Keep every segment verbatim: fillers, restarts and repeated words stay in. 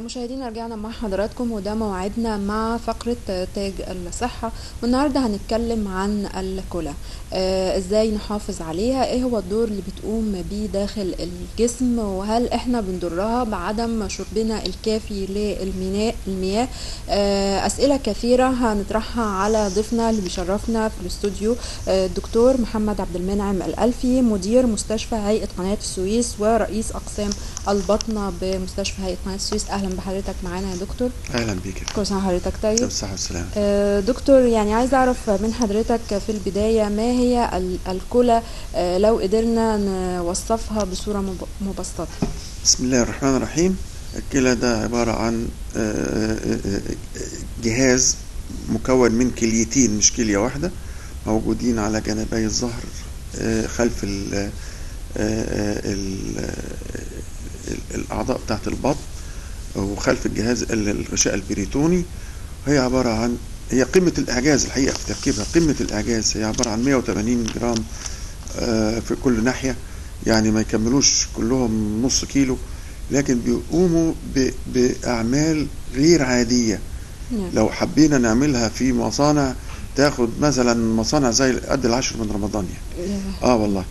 مشاهدينا رجعنا مع حضراتكم وده موعدنا مع فقرة تاج الصحة، والنهاردة هنتكلم عن الكلى. آه ازاي نحافظ عليها، ايه هو الدور اللي بتقوم بيه داخل الجسم، وهل احنا بنضرها بعدم شربنا الكافي للمياه المياه آه اسئلة كثيرة هنطرحها على ضيفنا اللي بيشرفنا في الاستوديو، آه الدكتور محمد عبد المنعم الألفي، مدير مستشفى هيئة قناة السويس ورئيس أقسام البطنة بمستشفى هيئة قناة السويس. اهلا بحضرتك معانا يا دكتور. اهلا بيك. كل سنه وحضرتك طيب. بالصحه والسلامه. آه دكتور، يعني عايز اعرف من حضرتك في البدايه ما هي الكلى، آه لو قدرنا نوصفها بصوره مبسطه. بسم الله الرحمن الرحيم. الكلى ده عباره عن جهاز مكون من كليتين مش كليه واحده، موجودين على جانبي الظهر خلف ال ال الاعضاء بتاعت البطن وخلف الجهاز الغشاء البريتوني. هي عبارة عن هي قمة الإعجاز الحقيقة في تركيبها، قمة الإعجاز. هي عبارة عن مئة وثمانين جرام في كل ناحية، يعني ما يكملوش كلهم نص كيلو، لكن بيقوموا بأعمال غير عادية. لو حبينا نعملها في مصانع تاخد مثلا مصانع زي قد العشر من رمضان يعني. اه والله.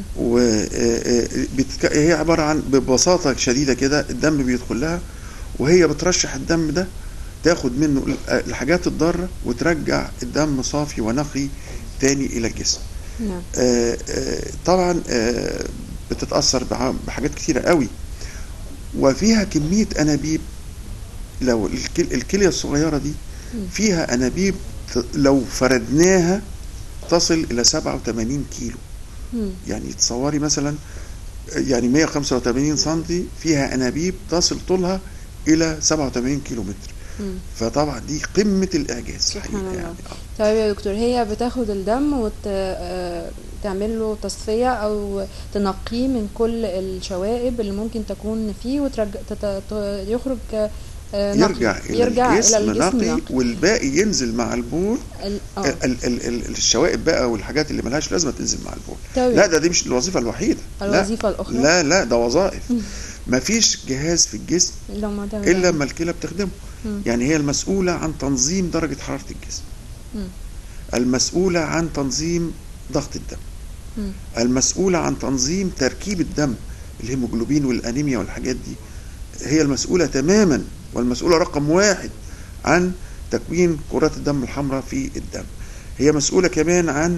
وهي عبارة عن ببساطة شديدة كده الدم بيدخل لها، وهي بترشح الدم ده تاخد منه الحاجات الضارة وترجع الدم صافي ونقي تاني إلى الجسم. نعم. آآ آآ طبعا آآ بتتأثر بحاجات كتيرة قوي، وفيها كمية أنابيب. لو الكلية الصغيرة دي فيها أنابيب لو فردناها تصل إلى سبعة وثمانين كيلو. يعني تصوري مثلا يعني مئة وخمسة وثمانين سنتي فيها أنابيب تصل طولها إلى سبعة وثمانين كيلو متر. مم. فطبعا دي قمة الإعجاز حقيقة يعني. طيب يا دكتور، هي بتاخد الدم وتعمل له تصفية أو تنقيه من كل الشوائب اللي ممكن تكون فيه وترجع يخرج يرجع إلى يرجع الجسم, إلى الجسم نقي، نقي. والباقي ينزل مع البول. ال... ال... ال... ال... الشوائب بقى والحاجات اللي ملهاش لازمة تنزل مع البول. طيب. لا ده دي مش الوظيفة الوحيدة، الوظيفة لا. الأخرى لا لا ده وظائف. مفيش جهاز في الجسم إلا لما الكلى بتخدمه. مم. يعني هي المسؤولة عن تنظيم درجة حرارة الجسم، مم. المسؤولة عن تنظيم ضغط الدم، مم. المسؤولة عن تنظيم تركيب الدم، الهيموجلوبين والأنيميا والحاجات دي. هي المسؤولة تماما، والمسؤولة رقم واحد عن تكوين كرات الدم الحمراء في الدم. هي مسؤولة كمان عن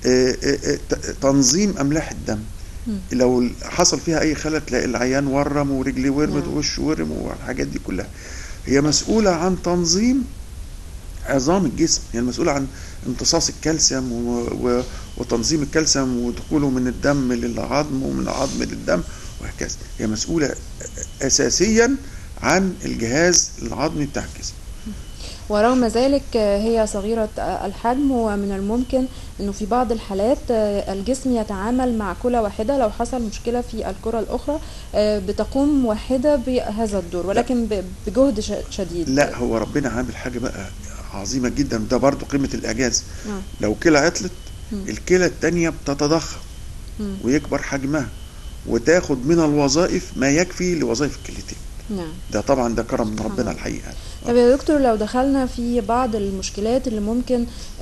تنظيم أملاح الدم. م. لو حصل فيها أي خلل تلاقي العيان ورم ورجلي ورمت ووشه ورم والحاجات دي كلها. هي مسؤولة عن تنظيم عظام الجسم، هي المسؤولة عن امتصاص الكالسيوم وتنظيم الكالسيوم ودخوله من الدم للعظم ومن العظم للدم وهكذا. هي مسؤولة أساسيا عن الجهاز العظمي بتاع الجسم. ورغم ذلك هي صغيرة الحجم، ومن الممكن أنه في بعض الحالات الجسم يتعامل مع كلى واحدة. لو حصل مشكلة في الكرة الأخرى بتقوم واحدة بهذا الدور، ولكن بجهد شديد. لا، هو ربنا عامل حاجة بقى عظيمة جدا، ده برضو قيمة الإعجاز. م. لو كلى عطلت الكلى التانية بتتضخم ويكبر حجمها وتاخد من الوظائف ما يكفي لوظائف الكليتين. نعم. ده طبعا ده كرم من ربنا الحقيقة. طب يا دكتور، لو دخلنا في بعض المشكلات اللي ممكن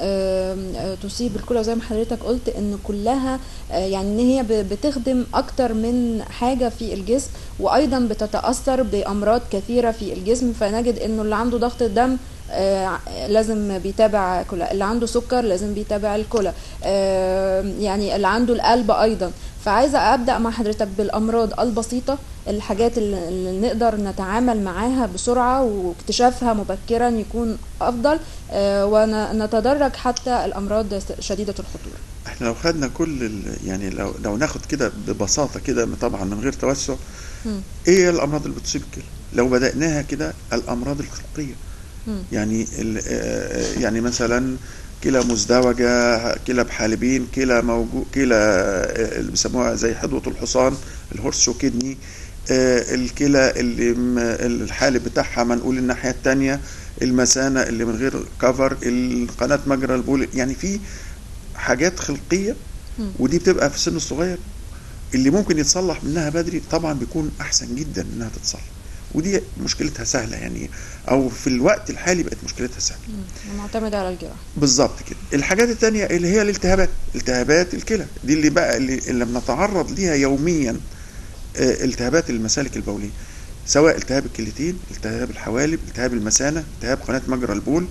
تصيب الكلى، زي ما حضرتك قلت ان كلها يعني ان هي بتخدم اكتر من حاجة في الجسم، وايضا بتتأثر بامراض كثيرة في الجسم، فنجد انه اللي عنده ضغط الدم آه لازم بيتابع كلى، اللي عنده سكر لازم بيتابع الكلى، آه يعني اللي عنده القلب ايضا. فعايزة ابدأ مع حضرتك بالامراض البسيطة، الحاجات اللي نقدر نتعامل معاها بسرعة واكتشافها مبكرا يكون افضل، آه ونتدرج حتى الامراض شديدة الخطورة. احنا لو خدنا كل يعني لو لو ناخد كده ببساطة كده طبعا من غير توسع، م. ايه الامراض اللي بتصيب الكلى؟ لو بدأناها كده الامراض الخلقية، يعني يعني مثلا كلى مزدوجة، كلى بحالبين، كلى موجود، كلى اللي بيسموها زي حدوة الحصان الهورس شو كدني، الكلى اللي الحالب بتاعها منقول الناحية التانية، المثانة اللي من غير كفر، القناة مجرى البول. يعني في حاجات خلقية، ودي بتبقى في السن الصغير اللي ممكن يتصلح منها بدري. طبعا بيكون احسن جدا انها تتصلح، ودي مشكلتها سهله يعني، او في الوقت الحالي بقت مشكلتها سهله. معتمده على الجراحه بالظبط كده. الحاجات التانية اللي هي الالتهابات، التهابات الكلى دي اللي بقى اللي, اللي بنتعرض ليها يوميا. التهابات المسالك البوليه، سواء التهاب الكليتين، التهاب الحوالب، التهاب المثانه، التهاب قناه مجرى البول.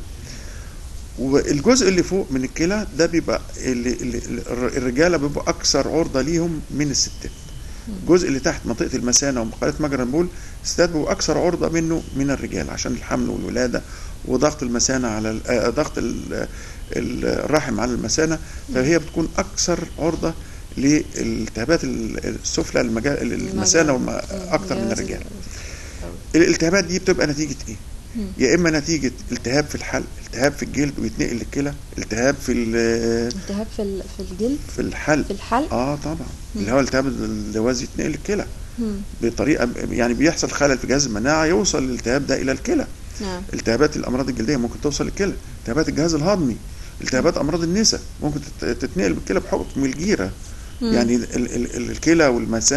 والجزء اللي فوق من الكلى ده بيبقى اللي اللي الرجاله بيبقوا اكثر عرضه ليهم من الستات. الجزء اللي تحت منطقه المثانه وقناه مجرى البول الستات بيبقوا اكثر عرضه منه من الرجال، عشان الحمل والولاده وضغط المثانه على ضغط الرحم على المثانه، فهي بتكون اكثر عرضه للالتهابات السفلى المجال المثانه اكثر من الرجال. الالتهابات دي بتبقى نتيجه ايه؟ يا اما نتيجه التهاب في الحلق، التهاب في الجلد ويتنقل للكلى، التهاب في التهاب في في الجلد في الحلق في الحلق اه طبعا مم. اللي هو التهاب اللوازي يتنقل للكلى بطريقه يعني بيحصل خلل في جهاز المناعه يوصل الالتهاب ده الى الكلى. نعم. التهابات الامراض الجلديه ممكن توصل للكلى، التهابات الجهاز الهضمي، التهابات امراض النساء ممكن تتنقل بالكلى بحكم الجيره. مم. يعني الكلى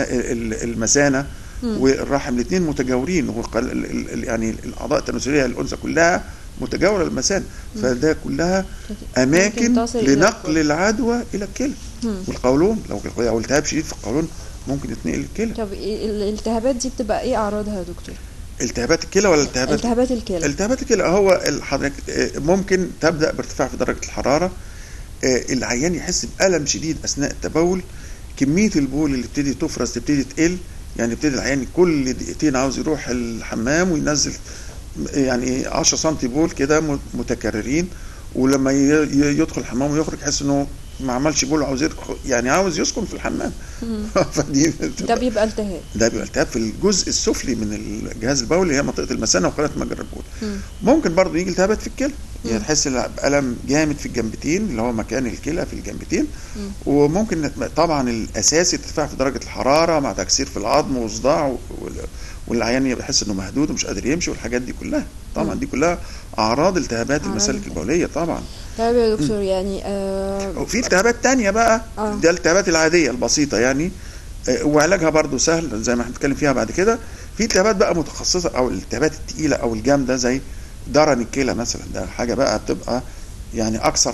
والمثانه والرحم الاثنين متجاورين، يعني الاعضاء التناسليه للانثى كلها متجاوره للمثانه، فده كلها اماكن لنقل العدوى الى الكلى. والقولون لو لو التهاب شديد في القولون ممكن يتنقل للكلى. طب الالتهابات دي بتبقى ايه اعراضها يا دكتور؟ التهابات الكلى ولا التهابات التهابات الكلى؟ التهابات الكلى هو حضرتك ممكن تبدا بارتفاع في درجه الحراره، العيان يحس بألم شديد اثناء التبول، كميه البول اللي بتبتدي تفرز تبتدي تقل، يعني يبتدي العيان كل دقيقتين عاوز يروح الحمام وينزل يعني عشرة سنتي بول كده متكررين، ولما يدخل الحمام ويخرج يحس انه ما عملش بول وعاوز يعني عاوز يسكن في الحمام. فدي ده بيبقى التهاب، ده بيبقى التهاب في الجزء السفلي من الجهاز البولي اللي هي منطقه المثانه وقناه مجرى البول. ممكن برضو يجي التهابات في الكلى، يعني تحس بألم جامد في الجنبتين اللي هو مكان الكلى في الجنبتين. مم. وممكن طبعا الاساسي ارتفاع في درجه الحراره مع تكسير في العظم وصداع، والعيان يحس انه مهدود ومش قادر يمشي والحاجات دي كلها طبعا. مم. دي كلها اعراض التهابات المسالك البوليه طبعا. طيب يا دكتور مم. يعني آه في التهابات تانية بقى آه. ده الالتهابات العاديه البسيطه يعني، آه وعلاجها برضو سهل زي ما هنتكلم فيها بعد كده. في التهابات بقى متخصصه او الالتهابات الثقيله او الجامده زي درن الكلى مثلا، ده حاجه بقى بتبقى يعني اكثر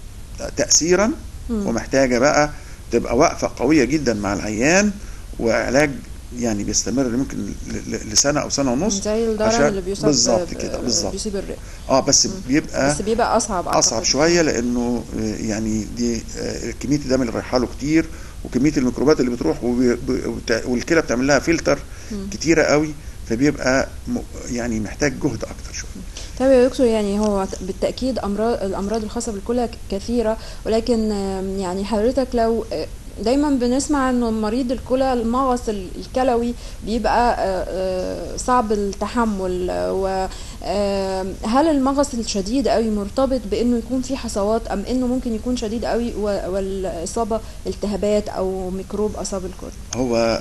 تاثيرا مم. ومحتاجه بقى تبقى وقفه قويه جدا مع العيان، وعلاج يعني بيستمر ممكن لسنه او سنه ونص زي الدرن اللي بيصاب بالظبط كده بالظبط بيصيب الرئه. اه بس مم. بيبقى بس بيبقى اصعب اصعب شويه لانه يعني دي كميه الدم اللي رايحه له كتير، وكميه الميكروبات اللي بتروح والكلى بتعمل لها فلتر مم. كتيره قوي، فبيبقى يعني محتاج جهد اكتر شويه. طيب يا دكتور يعني هو بالتاكيد امراض الامراض الخاصه بالكلى كثيره، ولكن يعني حضرتك لو دايما بنسمع انه مريض الكلى المغص الكلوي بيبقى صعب التحمل، وهل المغص الشديد قوي مرتبط بانه يكون في حصوات ام انه ممكن يكون شديد قوي والاصابه التهابات او ميكروب اصاب الكلى؟ هو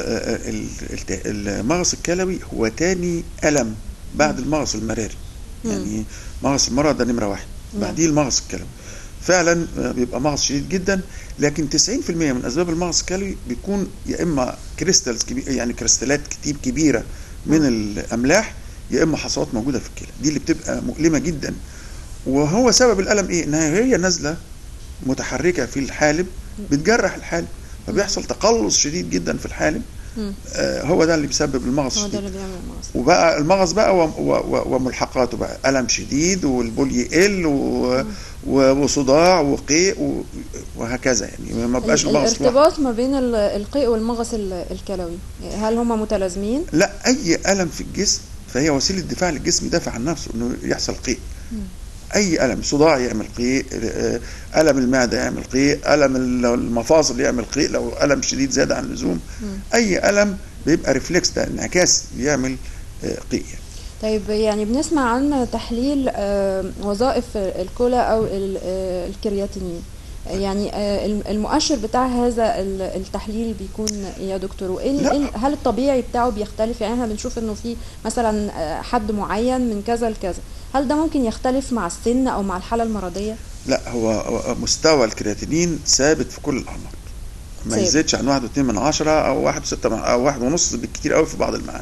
المغص الكلوي هو تاني الم بعد المغص المراري، يعني مغص المرض ده نمره واحد، بعديه المغص الكلوي. فعلا بيبقى مغص شديد جدا، لكن تسعين في المية من اسباب المغص الكلوي بيكون يا اما كريستالز كبير يعني كريستالات كتير كبيره من الاملاح، يا اما حصوات موجوده في الكلى، دي اللي بتبقى مؤلمه جدا. وهو سبب الالم ايه؟ انها هي نازله متحركه في الحالب بتجرح الحالب، فبيحصل تقلص شديد جدا في الحالب. آه هو ده اللي بيسبب المغص الشديد. وبقى المغص بقى وملحقاته بقى الم شديد والبول يقل وصداع وقيء وهكذا، يعني ما بقاش المغص الارتباط ما بين القيء والمغص الكلوي هل هما متلازمين؟ لا، اي الم في الجسم فهي وسيله دفاع للجسم يدافع عن نفسه انه يحصل قيء. م. اي الم، صداع يعمل قيء، الم المعده يعمل قيء، الم المفاصل يعمل قيء لو الم شديد زاد عن اللزوم. اي الم بيبقى ريفلكس، ده انعكاس يعمل قيء. طيب يعني بنسمع عن تحليل وظائف الكلى او الكرياتينين، يعني المؤشر بتاع هذا التحليل بيكون يا دكتور، وايه هل الطبيعي بتاعه بيختلف؟ يعني احنا بنشوف انه في مثلا حد معين من كذا لكذا، هل ده ممكن يختلف مع السن او مع الحاله المرضيه؟ لا، هو مستوى الكرياتينين ثابت في كل الاعمار، ما يزيدش عن واحد واتنين من عشرة او واحد وستة او واحد ونص بالكتير قوي في بعض المعامل.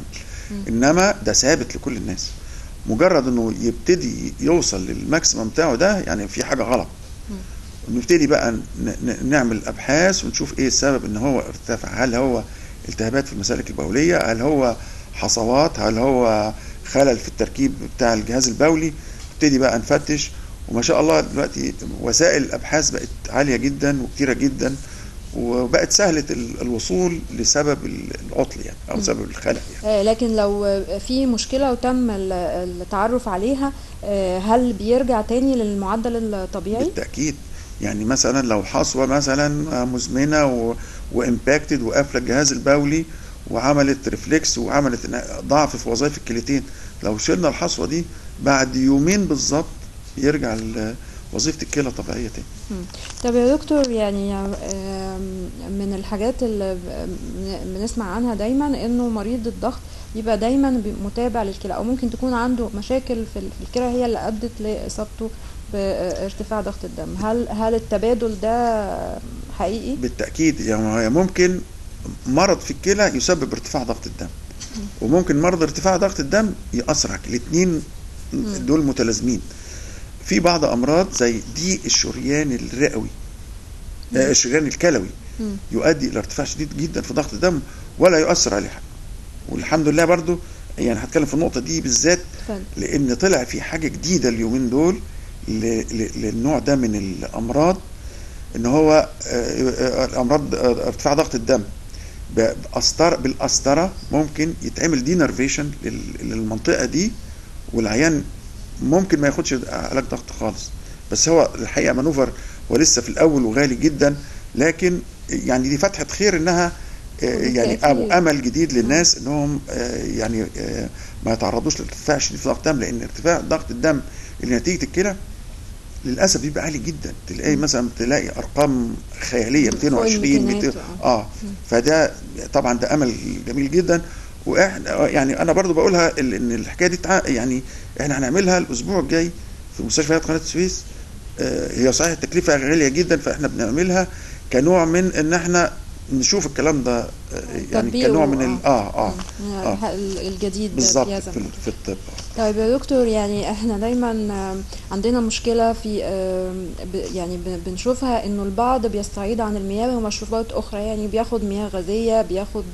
انما ده ثابت لكل الناس. مجرد انه يبتدي يوصل للماكسيمم بتاعه ده يعني في حاجه غلط. نبتدي بقى نعمل ابحاث ونشوف ايه السبب ان هو ارتفع. هل هو التهابات في المسالك البوليه، هل هو حصوات، هل هو خلل في التركيب بتاع الجهاز البولي. نبتدي بقى نفتش، وما شاء الله دلوقتي وسائل الابحاث بقت عاليه جدا وكتيره جدا، وبقت سهله الوصول لسبب العطل يعني او سبب الخلل يعني. لكن لو في مشكله وتم التعرف عليها، هل بيرجع تاني للمعدل الطبيعي؟ بالتاكيد. يعني مثلا لو حصوه مثلا مزمنه وامباكتد وقافله الجهاز البولي وعملت ريفلكس وعملت ضعف في وظائف الكليتين، لو شلنا الحصوه دي بعد يومين بالظبط يرجع وظيفه الكلى طبيعيه تاني. طب يا دكتور، يعني من الحاجات اللي بنسمع عنها دايما انه مريض الضغط يبقى دايما متابع للكلى، او ممكن تكون عنده مشاكل في الكلى هي اللي ادت لاصابته بارتفاع ضغط الدم. هل هل التبادل ده حقيقي؟ بالتاكيد. يعني ممكن مرض في الكلى يسبب ارتفاع ضغط الدم، وممكن مرض ارتفاع ضغط الدم يأثر على الاثنين دول متلازمين. في بعض امراض زي ضيق الشريان الرئوي، آه الشريان الكلوي، مم. يؤدي الى ارتفاع شديد جدا في ضغط الدم ولا يؤثر عليه حاجه. والحمد لله برضو يعني هتكلم في النقطه دي بالذات لان طلع في حاجه جديده اليومين دول للنوع ده من الامراض، ان هو امراض ارتفاع ضغط الدم بأسطر بالقسطره ممكن يتعمل دينرفيشن للمنطقه دي، والعيان ممكن ما ياخدش علاج ضغط خالص. بس هو الحقيقه مانوفر ولسه في الاول وغالي جدا، لكن يعني دي فتحه خير انها يعني امل جديد للناس انهم يعني ما يتعرضوش لارتفاع شديد في ضغط الدم، لان ارتفاع ضغط الدم اللي نتيجه الكلى للاسف بيبقى عالي جدا. تلاقي مثلا تلاقي ارقام خياليه مئتين وعشرين مئتين اه فده طبعا ده امل جميل جدا. واحنا يعني انا برضو بقولها ان الحكايه دي يعني احنا هنعملها الاسبوع الجاي في مستشفيات قناه السويس. آه هي صحيح التكلفه غاليه جدا، فاحنا بنعملها كنوع من ان احنا نشوف الكلام ده يعني كنوع من ال اه اه, آه الجديد بالظبط في, في الطب. طيب يا دكتور، يعني احنا دايما عندنا مشكله في يعني بنشوفها انه البعض بيستعيض عن المياه ومشروبات اخرى، يعني بياخد مياه غازيه، بياخد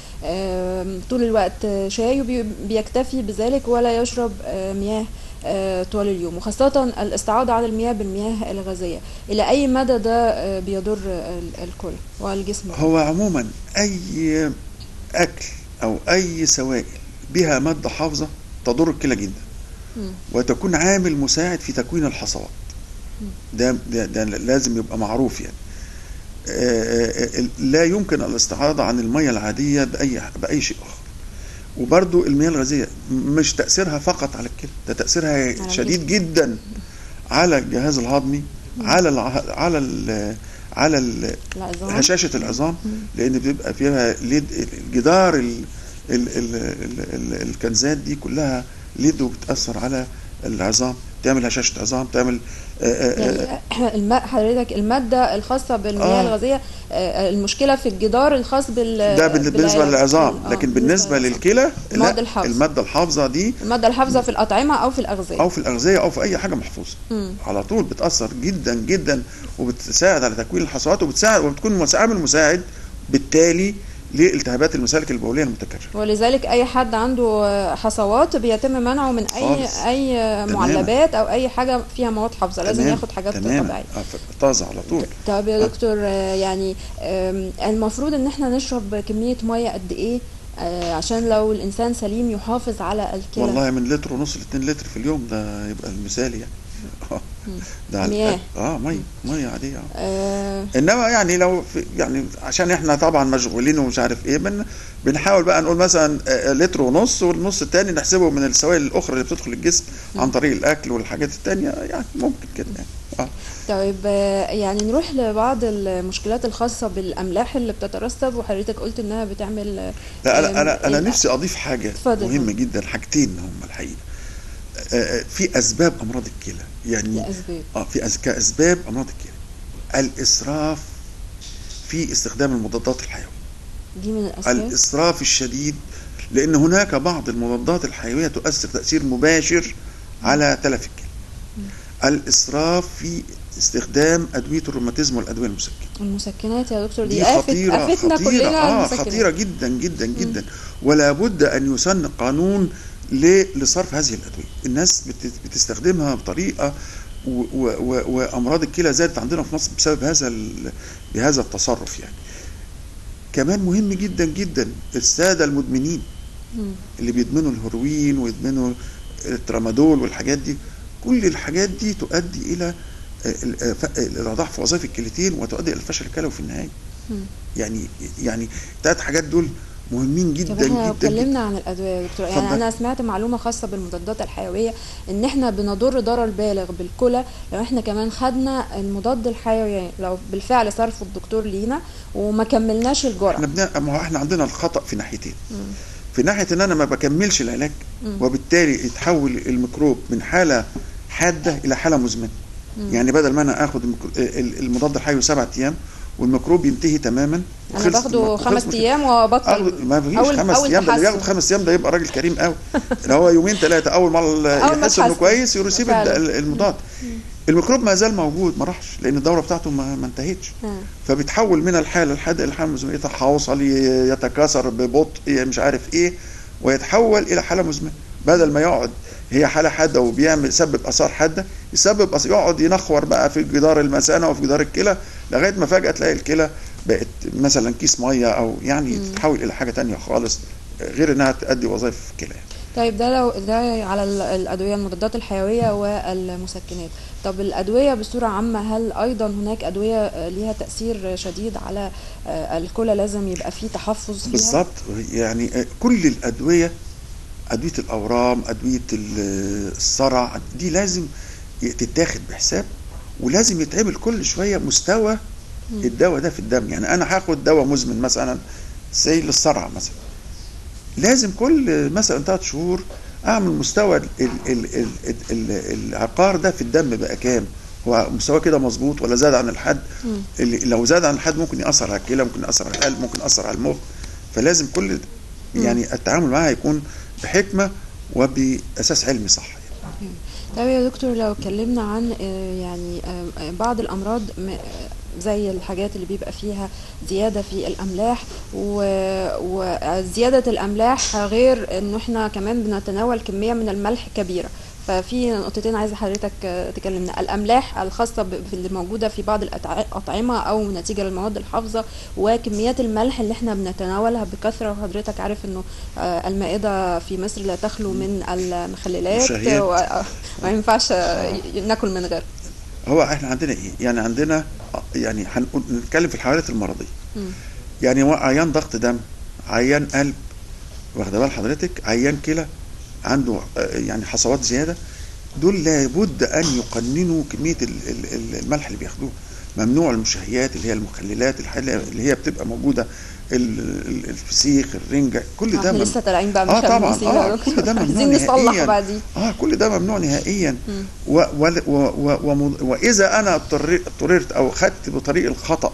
طول الوقت شاي وبيكتفي بذلك ولا يشرب مياه طوال اليوم، وخاصة الاستعاضة عن المياه بالمياه الغازية. إلى أي مدى ده بيضر الكلى والجسم؟ هو عموما أي أكل أو أي سوائل بها مادة حافظة تضر الكلى جدا، م. وتكون عامل مساعد في تكوين الحصوات. ده, ده, ده لازم يبقى معروف. يعني لا يمكن الاستعاضة عن المياه العادية بأي, بأي شيء آخر. وبرضو المياه الغازية مش تأثيرها فقط على الكلى، ده تأثيرها شديد جدا على الجهاز الهضمي، على ال على ال على ال هشاشة العظام، لأن بيبقى فيها ليد جدار ال ال ال ال ال الكنزات دي كلها ليد وبتأثر على العظام، تعمل هشاشة عظام، تعمل يعني الماء حضرتك المادة الخاصة بالمياه آه الغازية المشكلة في الجدار الخاص بال ده بالنسبة للعظام، لكن بالنسبة للكلى المادة الحافظة المادة الحافظة دي المادة الحافظة في الأطعمة أو في الأغذية أو في الأغذية أو في أي حاجة محفوظة م. على طول بتأثر جدا جدا وبتساعد على تكوين الحصوات، وبتساعد وبتكون عامل مساعد بالتالي لالتهابات المسالك البوليه المتكرره. ولذلك اي حد عنده حصوات بيتم منعه من اي خالص. اي معلبات او اي حاجه فيها مواد حافظه، لازم ياخد حاجات طبيعيه طازه على طول. طب يا دكتور، يعني المفروض ان احنا نشرب كميه ميه قد ايه عشان لو الانسان سليم يحافظ على الكلى؟ والله من لتر ونص ل اتنين لتر في اليوم، ده يبقى المثالي يعني. ده مياه اه ميه ميه عاديه آه. انما يعني لو في يعني عشان احنا طبعا مشغولين ومش عارف ايه، بن بنحاول بقى نقول مثلا لتر ونص، والنص الثاني نحسبه من السوائل الاخرى اللي بتدخل الجسم م. عن طريق الاكل والحاجات الثانيه، يعني ممكن كده يعني. اه طيب يعني نروح لبعض المشكلات الخاصه بالاملاح اللي بتترسب، وحضرتك قلت انها بتعمل لا انا انا انا نفسي اضيف حاجه مهمه جدا، حاجتين هم الحقيقه. في اسباب امراض الكلى، يعني أسباب. اه في أز... كاسباب امراض الكلى الاسراف في استخدام المضادات الحيويه، دي من الاسباب. الاسراف الشديد لان هناك بعض المضادات الحيويه تؤثر تاثير مباشر على تلف الكلى. الاسراف في استخدام ادويه الروماتيزم والادويه المسكنه. المسكنات يا دكتور دي, دي خطيره آفتنا خطيره كلنا اه المسكنات. خطيره جدا جدا جدا، ولا بد ان يسن قانون لصرف هذه الادويه. الناس بتستخدمها بطريقه، وامراض الكلى زادت عندنا في مصر بسبب هذا بهذا التصرف. يعني كمان مهم جدا جدا الساده المدمنين اللي بيدمنوا الهيروين ويدمنوا الترامادول والحاجات دي، كل الحاجات دي تؤدي الى ضعف في وظائف الكليتين وتؤدي الى الفشل الكلوي في النهايه. يعني يعني الثلاث حاجات دول مهمين جدا جدا. طب اتكلمنا عن الادويه يا دكتور، يعني انا سمعت معلومه خاصه بالمضادات الحيويه ان احنا بنضر ضرر بالغ بالكلى لو احنا كمان خدنا المضاد الحيوي، لو بالفعل صرفه الدكتور لينا وما كملناش الجرعه. احنا بنا... ما هو احنا عندنا الخطا في ناحيتين. في ناحيه ان انا ما بكملش العلاج، مم. وبالتالي يتحول الميكروب من حاله حاده الى حاله مزمنه. مم. يعني بدل ما انا اخد المضاد الحيوي سبعة ايام والميكروب ينتهي تماما، انا باخده خمس ايام وابطل. ما فيش خمس ايام، ده اللي ياخد خمس ايام ده يبقى راجل كريم قوي. اللي هو يومين ثلاثه اول ما يحس انه كويس يسيب المضاد. الميكروب ما زال موجود، ما راحش، لان الدوره بتاعته ما, ما انتهتش. فبيتحول من الحاله الحاده الى حاله مزمنه، يتحوصل، يتكاثر ببطء، مش عارف ايه، ويتحول الى حاله مزمنه. بدل ما يقعد هي حاله حاده وبيعمل يسبب اثار حاده، يسبب أثار، يقعد ينخور بقى في جدار المثانه وفي جدار الكلى لغايه ما فجاه تلاقي الكلى بقت مثلا كيس ميه، او يعني مم. تتحول الى حاجه تانية خالص غير انها تؤدي وظائف الكلى. طيب ده لو ده على الادويه المضادات الحيويه والمسكنات. طب الادويه بصوره عامه، هل ايضا هناك ادويه ليها تاثير شديد على الكلى لازم يبقى فيه تحفظ فيها؟ بالظبط، يعني كل الادويه، ادويه الاورام، ادويه الصرع، دي لازم تتاخد بحساب، ولازم يتعمل كل شويه مستوى الدواء ده في الدم. يعني انا هاخد دواء مزمن مثلا زي للصرع مثلا، لازم كل مثلا ثلاث شهور اعمل مستوى ال ال ال ال ال العقار ده في الدم بقى كام، هو مستوى كده مظبوط ولا زاد عن الحد؟ اللي لو زاد عن الحد ممكن ياثر على الكلى، ممكن ياثر على القلب، ممكن ياثر على المخ. فلازم كل يعني التعامل معها يكون بحكمه وباساس علمي صح. طيب يا دكتور، لو اتكلمنا عن يعني بعض الامراض زي الحاجات اللي بيبقى فيها زيادة في الأملاح، وزيادة الأملاح غير إنه إحنا كمان بنتناول كمية من الملح كبيرة، ففي نقطتين عايزة حضرتك تكلمنا. الأملاح الخاصة اللي موجودة في بعض الأطعمة أو نتيجة للمواد الحافظة، وكميات الملح اللي إحنا بنتناولها بكثرة، وحضرتك عارف إنه المائدة في مصر لا تخلو من المخللات وما ينفعش ناكل من غير. هو احنا عندنا ايه؟ يعني عندنا يعني هنتكلم في الحالات المرضيه. م. يعني عيان ضغط دم، عيان قلب، واخده بال حضرتك، عيان كلى عنده يعني حصوات زياده، دول لابد ان يقننوا كميه الملح اللي بياخدوه. ممنوع المشهيات اللي هي المخللات اللي هي بتبقى موجوده، الفسيخ، الرنجة، كل ده ممنوع. لسه طالعين بقى اه طبعا اه كل ده ممنوع نهائيا. اه كل ده ممنوع نهائيا. و و و و واذا انا اضطررت او خدت بطريق الخطا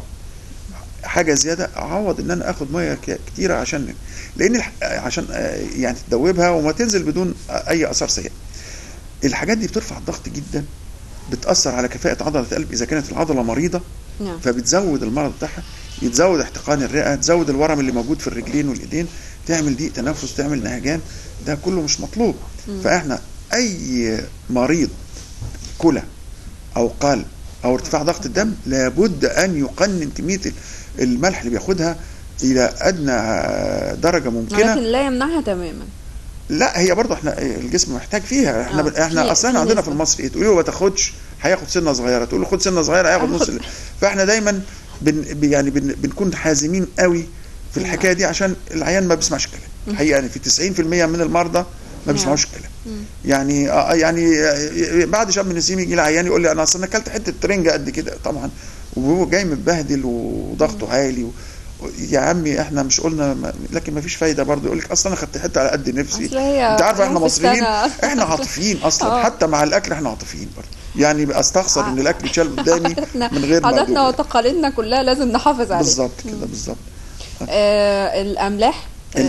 حاجه زياده، اعوض ان انا اخد ميه كتيره عشان لان عشان يعني تدوبها وما تنزل بدون اي اثار سيئه. الحاجات دي بترفع الضغط جدا، بتاثر على كفاءه عضله القلب اذا كانت العضله مريضه، نعم. فبتزود المرض بتاعها، يتزود احتقان الرئه، تزود الورم اللي موجود في الرجلين والايدين، تعمل ضيق تنفس، تعمل نهجان، ده كله مش مطلوب. م. فاحنا اي مريض كلى او قلب او ارتفاع ضغط الدم لابد ان يقنن كميه الملح اللي بياخدها الى ادنى درجه ممكنه، لكن لا يمنعها تماما. لا هي برضه احنا الجسم محتاج فيها. احنا آه. احنا اصلا عندنا في المصري ايه، تقولي له ما تاخدش هياخد سنه صغيره، تقول له خد سنه صغيره هياخد نص. فاحنا دايما بن يعني بن بنكون حازمين قوي في الحكايه دي عشان العيان ما بيسمعش الكلام. الحقيقه يعني في تسعين في المية من المرضى ما بيسمعوش الكلام. يعني آه يعني بعد شم النسيم يجي لي عيان يقول لي انا اصلا اكلت حته ترنجه قد كده طبعا، وهو جاي متبهدل وضغطه عالي و... يا عمي احنا مش قلنا، لكن ما فيش فايده برضه. يقول لك اصلا انا خدت حته على قد نفسي. انت عارف احنا مصريين احنا عاطفيين اصلا، حتى مع الاكل احنا عاطفيين برضه. يعني استخسر ان الاكل يتشال قدامي من غير ما عاداتنا وتقاليدنا كلها لازم نحافظ عليها. بالظبط كده بالظبط. آه الاملاح آه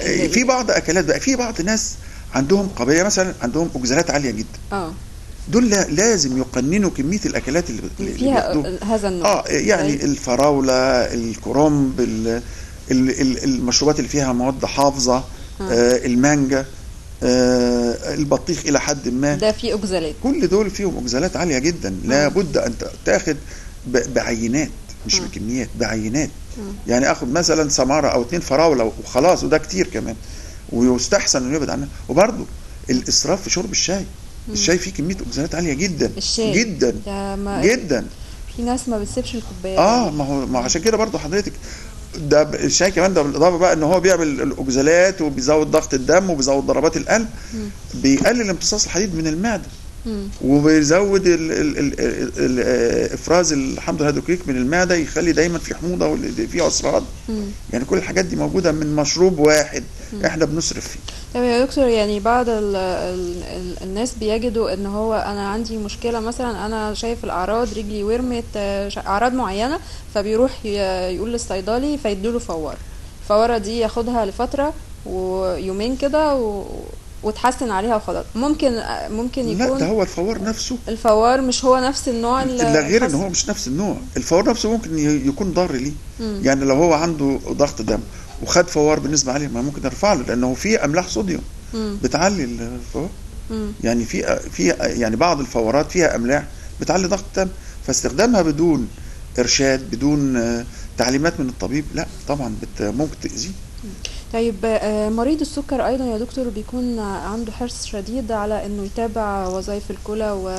في بعض اكلات بقى، في بعض ناس عندهم قابليه، مثلا عندهم اكزالات عاليه جدا، اه دول لازم يقننوا كميه الاكلات اللي, اللي فيها هذا النوع. اه يعني زي الفراوله، الكرنب، المشروبات اللي فيها مواد حافظه، آه. آه المانجا، آه البطيخ الى حد ما، ده فيه اكزالات، كل دول فيهم اكزالات عاليه جدا. لابد ان تاخد بعينات مش م. بكميات، بعينات. م. يعني اخد مثلا سماره او اتنين فراوله وخلاص، وده كتير كمان، ويستحسن انه يبعد عنها. وبرده الاسراف في شرب الشاي، م. الشاي فيه كميه اكزالات عاليه جدا، الشاي جدا جدا. في ناس ما بتسيبش الكوبايه اه ما هو ما عشان كده برضه حضرتك، ده الشاي كمان ده بالاضافه بقى ان هو بيعمل الاكزالات وبيزود ضغط الدم وبيزود ضربات القلب، م. بيقلل امتصاص الحديد من المعده، م. وبيزود ال ال ال ال افراز الحمض الهيدروكليك من المعده، يخلي دايما في حموضه وفي عسرات. يعني كل الحاجات دي موجوده من مشروب واحد م. احنا بنصرف فيه. طب يا دكتور، يعني بعض ال ال ال الناس بيجدوا ان هو انا عندي مشكله، مثلا انا شايف الاعراض، رجلي ورمت، اعراض معينه، فبيروح يقول للصيدلي فيديله فوار. الفواره دي ياخدها لفتره ويومين كده و وتحسن عليها وخلاص. ممكن ممكن يكون لا، ده هو الفوار نفسه، الفوار مش هو نفس النوع، لا غير ان هو مش نفس النوع. الفوار نفسه ممكن يكون ضار ليه. مم. يعني لو هو عنده ضغط دم وخد فوار بالنسبه عليه، ما ممكن يرفع له، لانه في املاح صوديوم مم. بتعلي الفوار. مم. يعني في في يعني بعض الفورات فيها املاح بتعلي ضغط الدم، فاستخدامها بدون ارشاد، بدون تعليمات من الطبيب، لا طبعا ممكن تاذيه. طيب مريض السكر ايضا يا دكتور بيكون عنده حرص شديد على انه يتابع وظائف الكلى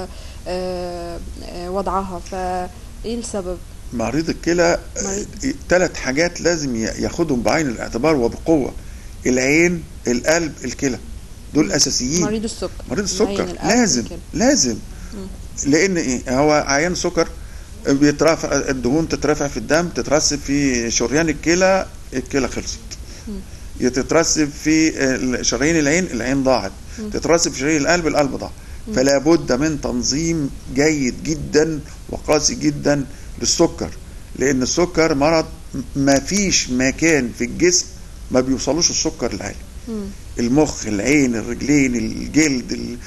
ووضعها، فايه السبب؟ مريض الكلى ثلاث حاجات لازم ياخدهم بعين الاعتبار وبقوه: العين، القلب، الكلى. دول اساسيين. مريض السكر مريض السكر لازم لازم م. لان ايه، هو عيان سكر بيترافع الدهون، تترافع في الدم، تترسب في شريان الكلى، الكلى خلصت. م. تترسب في شرايين العين، العين ضاعت. م. تترسب في شرايين القلب، القلب ضاع. فلا بد من تنظيم جيد جدا وقاسي جدا للسكر، لان السكر مرض ما فيش مكان في الجسم ما بيوصلوش السكر العالي. م. المخ، العين، الرجلين، الجلد،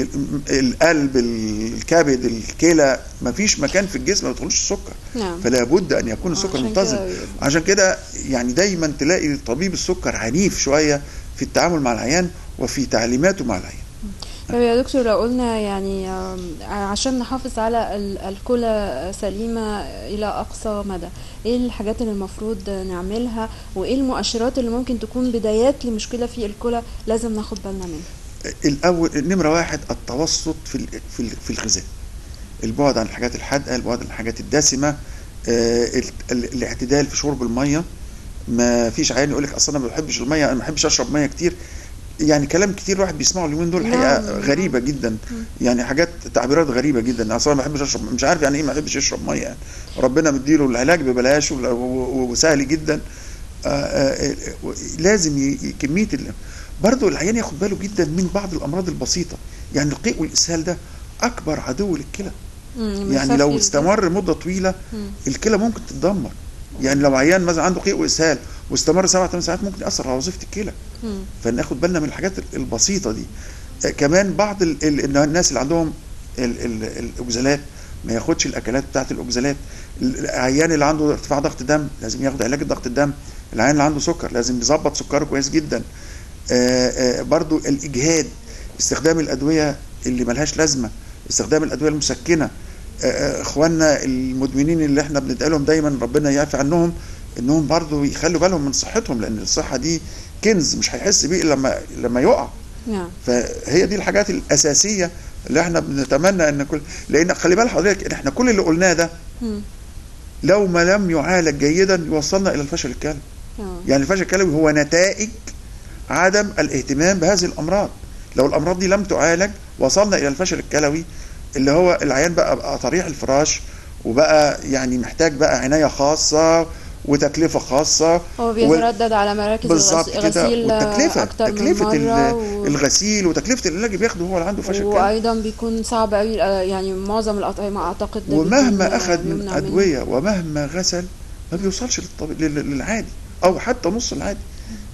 القلب، الكبد، الكلى، ما فيش مكان في الجسم ما بيدخلوش السكر. نعم. فلا بد ان يكون السكر منتظم. عشان كده يعني دايما تلاقي طبيب السكر عنيف شويه في التعامل مع العيان وفي تعليماته مع العيان. طب يا دكتور، لو قلنا يعني عشان نحافظ على الكلى سليمة إلى أقصى مدى، إيه الحاجات اللي المفروض نعملها، وإيه المؤشرات اللي ممكن تكون بدايات لمشكلة في الكلى لازم ناخد بالنا منها؟ الأول، نمرة واحد، التوسط في في في الغذاء، البعد عن الحاجات الحادقة، البعد عن الحاجات الدسمة، الاعتدال في شرب المية. ما فيش عيان يقول لك أصلا أنا ما بحبش المية، أنا ما بحبش أشرب مية كتير. يعني كلام كتير واحد بيسمعه اليومين دول الحقيقه غريبه جدا، يعني حاجات تعبيرات غريبه جدا. اصلا ما بحبش اشرب، مش عارف يعني ايه ما بحبش اشرب ميه، يعني ربنا مديله العلاج ببلاش وسهل جدا. آآ آآ لازم كميه برضه العيان ياخد باله جدا من بعض الامراض البسيطه. يعني القيء والاسهال ده اكبر عدو للكلى، يعني لو استمر مده طويله الكلى ممكن تتدمر. يعني لو عيان مثلا عنده قيء واسهال واستمر سبع ثمان ساعات ممكن ياثر على وظيفه الكلى. فناخد بالنا من الحاجات البسيطه دي. كمان بعض ال ال الناس اللي عندهم الاكزالات ما ياخدش الاكلات بتاعت الاكزالات. العيان اللي عنده ارتفاع ضغط دم لازم ياخد علاج ضغط الدم. العيان اللي عنده سكر لازم يظبط سكره كويس جدا. آآ آآ برضو الاجهاد، استخدام الادويه اللي ملهاش لازمه، استخدام الادويه المسكنه. اخواننا المدمنين اللي احنا بندعي لهم دايما ربنا يعفي عنهم، انهم برضو يخلوا بالهم من صحتهم، لان الصحه دي كنز مش هيحس بيه الا لما لما يقع. نعم. فهي دي الحاجات الاساسيه اللي احنا بنتمنى ان كل، لان خلي بال حضرتك ان احنا كل اللي قلناه ده م. لو ما لم يعالج جيدا يوصلنا الى الفشل الكلوي. يعني الفشل الكلوي هو نتائج عدم الاهتمام بهذه الامراض. لو الامراض دي لم تعالج وصلنا الى الفشل الكلوي، اللي هو العيان بقى بقى طريح الفراش، وبقى يعني محتاج بقى عنايه خاصه وتكلفه خاصه. هو بيتردد و... على مراكز الغسيل اكتر تكلفه من مرة و... الغسيل وتكلفه العلاج بياخده هو اللي عنده فشل كلوي. وايضا بيكون صعب قوي، يعني معظم الاطعمه اعتقد ومهما اخذ من ادويه ومهما غسل ما بيوصلش للطبيب للعادي او حتى نص العادي.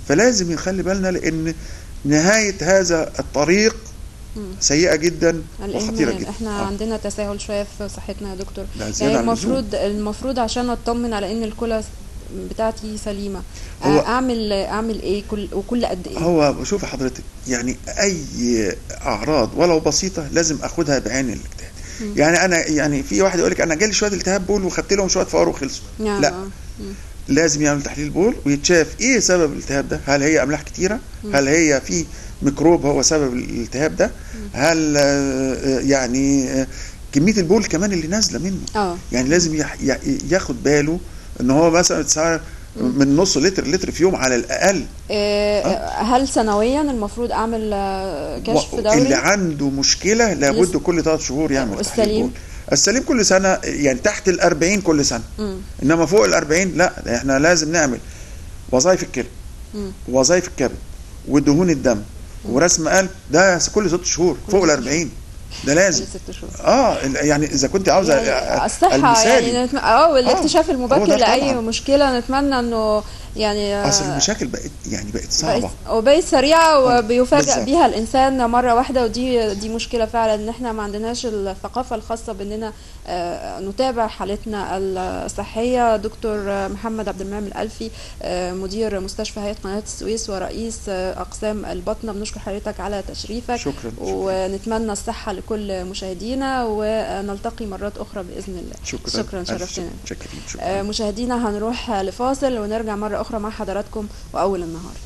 فلازم نخلي بالنا، لان نهايه هذا الطريق سيئه جدا وخطيره جدا. احنا آه. عندنا تساهل شويه في صحتنا يا دكتور. يعني المفروض المفروض عشان اطمن على ان الكلى بتاعتي سليمه اعمل اعمل ايه كل وكل قد ايه؟ هو شوف حضرتك، يعني اي اعراض ولو بسيطه لازم اخدها بعين الاجتهاد. يعني انا يعني في واحد يقول لك انا جالي شويه التهاب بول وخدت لهم شويه فوار وخلصوا. لا، مم. لازم يعمل تحليل بول ويتشاف ايه سبب الالتهاب ده، هل هي املاح كتيره؟ مم. هل هي في ميكروب هو سبب الالتهاب ده؟ مم. هل يعني كميه البول كمان اللي نازله منه؟ أوه. يعني لازم ياخد باله ان هو مثلا من نص لتر لتر في يوم على الاقل. إيه أه؟ هل سنويا المفروض اعمل كشف دوري؟ اللي عنده مشكله لابد كل ثلاث شهور يعمل تحليل بول. السليم كل سنه، يعني تحت الأربعين كل سنه. م. انما فوق الأربعين لا، احنا لازم نعمل وظائف الكلى وظائف الكبد ودهون الدم م. ورسم قلب، ده كل ست شهور. فوق الأربعين ده لازم ست شهور. اه يعني اذا كنت عاوزه يعني الصحه المثالي. يعني نتم... اه والاكتشاف آه. المبكر لاي مشكله، نتمنى انه يعني اصل المشاكل بقت يعني بقت صعبه وبقت سريعه وبيفاجئ بيها الانسان مره واحده، ودي دي مشكله فعلا ان احنا ما عندناش الثقافه الخاصه باننا نتابع حالتنا الصحيه. دكتور محمد عبد المنعم الألفي، مدير مستشفى هيئه قناه السويس ورئيس اقسام البطنه، بنشكر حضرتك على تشريفك. شكرا. ونتمنى الصحه لكل مشاهدينا، ونلتقي مرات اخرى باذن الله. شكرا, شكرا شرفتنا. شكرا. مشاهدينا هنروح لفاصل ونرجع مره اخرى مع حضراتكم واول النهار.